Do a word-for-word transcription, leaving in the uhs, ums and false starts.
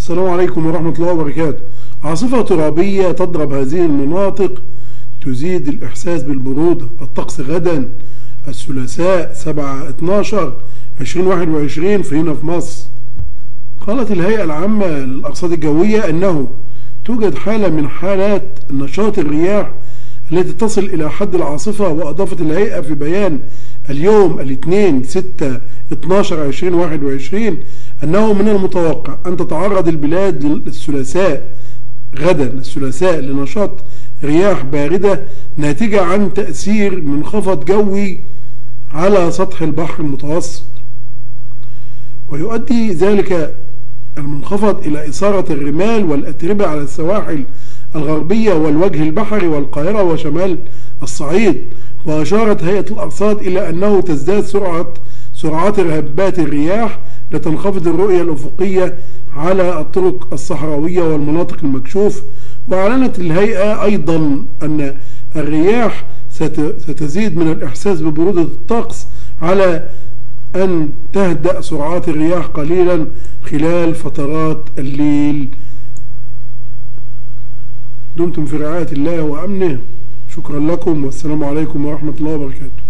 السلام عليكم ورحمة الله وبركاته. عاصفة ترابية تضرب هذه المناطق تزيد الإحساس بالبرودة. الطقس غدا الثلاثاء سبعة اتناشر عشرين واحد وعشرين في هنا في مصر. قالت الهيئة العامة للأرصاد الجوية أنه توجد حالة من حالات نشاط الرياح التي تصل إلى حد العاصفة. وأضافت الهيئة في بيان اليوم الاثنين ستة اتناشر عشرين واحد وعشرين أنه من المتوقع أن تتعرض البلاد الثلاثاء غدا الثلاثاء لنشاط رياح باردة ناتجة عن تأثير منخفض جوي على سطح البحر المتوسط، ويؤدي ذلك المنخفض إلى إثارة الرمال والأتربة على السواحل الغربية والوجه البحري والقاهرة وشمال الصعيد. وأشارت هيئة الأرصاد إلى أنه تزداد سرعة سرعات هبات الرياح لتنخفض الرؤية الأفقية على الطرق الصحراوية والمناطق المكشوف. وأعلنت الهيئة أيضا أن الرياح ستزيد من الإحساس ببرودة الطقس على أن تهدأ سرعات الرياح قليلا خلال فترات الليل. دمتم في رعاية الله وأمنه. شكرا لكم والسلام عليكم ورحمة الله وبركاته.